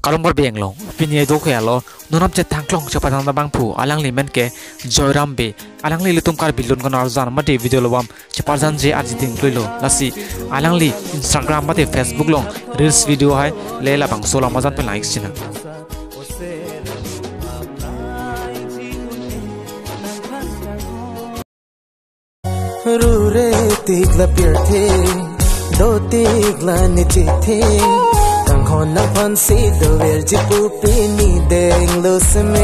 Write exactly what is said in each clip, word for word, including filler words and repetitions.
kalombar benglo pinie do khelo nonam che thangklong cheparjan labangphu alangli men ke Joyram Bey alangli litum Karbi Lunkan arjan mate video lobam cheparjan je Arji Dingklul lo lasi alangli Instagram mate Facebook long reels video hai le Labangso la mazan pe likes china Rure tigla pirthe do tigla nichithe kang hon na phansi do ver jipu pini deng lo sme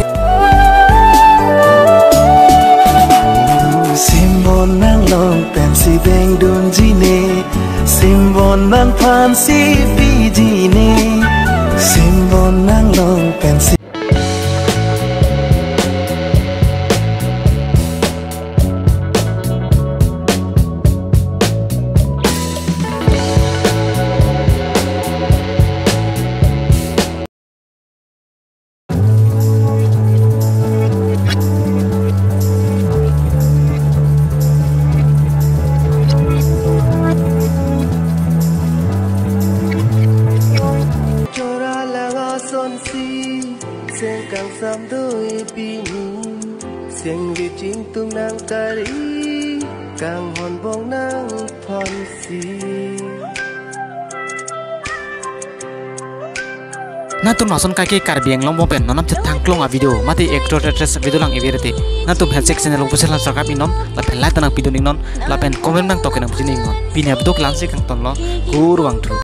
simbon nang long pensi deng dun jine simbon nang phansi pi jine simbon nang long pensi Siang kang sam đôi bini siang vi chim tung nang kari kang hon bong nang phon si na tum nason kai ke Karbi englong bo pen nonam che thangklong a video mati actor actress video lang iberete na tum Hensek channel ko pusela sarkap inon la pen like tanang video ning non la pen comment nang token ang pujining non pinya bdok lansi kang ton lo gur wang tru